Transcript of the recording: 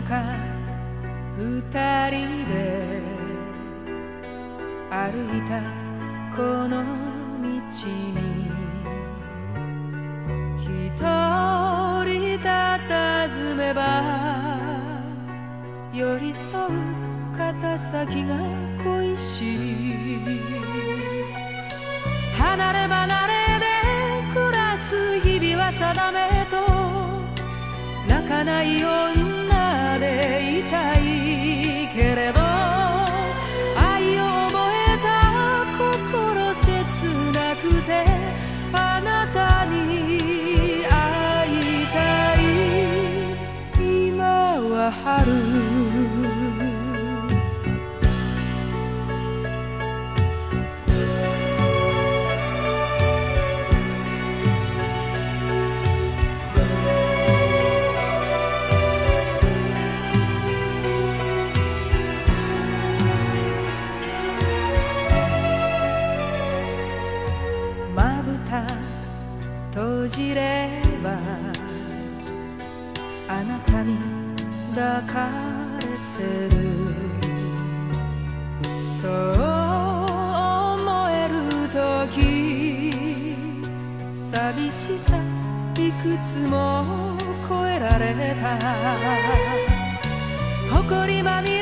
か二人で歩いたこの道に一人佇めば寄り添う肩先が恋しい離れ離れで暮らす日々は定めと泣かない女でいたいけれど愛を覚えた心切なくてあなたに会いたい今は春閉じればあなたに抱かれてるそう思える時寂しさいくつも越えられた誇りまみれ